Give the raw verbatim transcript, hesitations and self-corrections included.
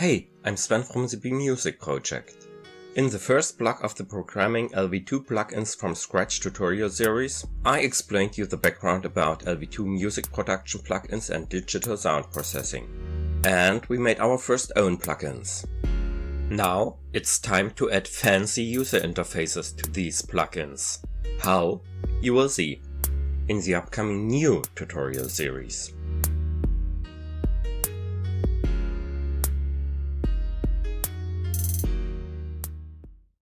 Hey, I'm Sven from the B Music project. In the first block of the Programming L V two plugins from scratch tutorial series, I explained you the background about L V two music production plugins and digital sound processing. And we made our first own plugins. Now it's time to add fancy user interfaces to these plugins. How? You will see in the upcoming new tutorial series.